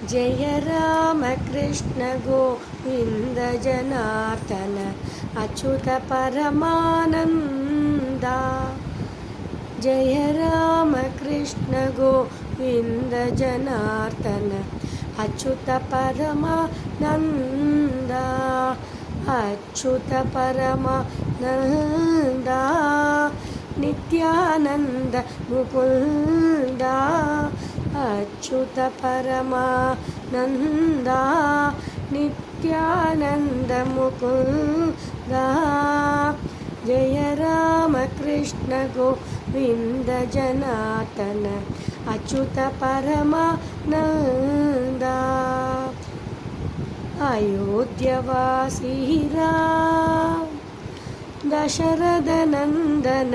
जय राम कृष्ण गोविंद जनार्दन अच्युत परमानंदा। जय राम कृष्ण गोविंद जनार्दन अच्युत परमानंदा। अच्युत परमानंदा नित्यानंद मुकुंदा। अच्युत परमानंदा नित्यानंद मुकुंदा। जय राम कृष्ण गोविंद जनार्दन अच्युत परमानंदा। अयोध्यवासी राम दशरथ नंदन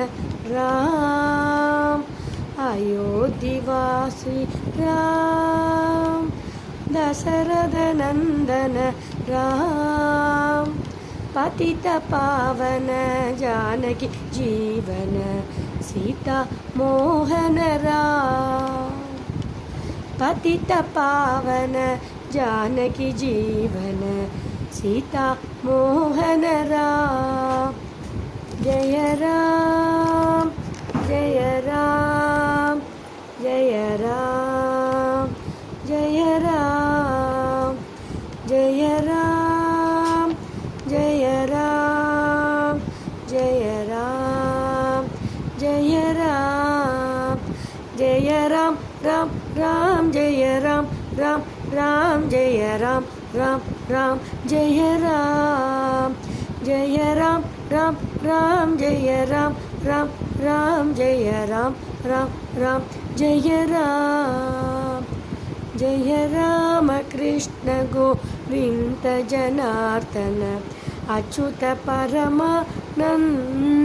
राम। अयोध्यवासी राम दशरथ नंदन राम। पतित पावन जानकी जीवन सीता मोहन राम। पतित पावन जानकी जीवन सीता मोहन राम। जय राम जय राम जय राम जय राम जय राम जय राम जय राम जय राम जय राम राम राम जय राम राम राम जय राम राम राम जय राम जय राम राम राम जय राम राम राम जय राम राम राम जय राम। जय राम कृष्ण गोविंद जनार्दन अच्युत परमानंदा।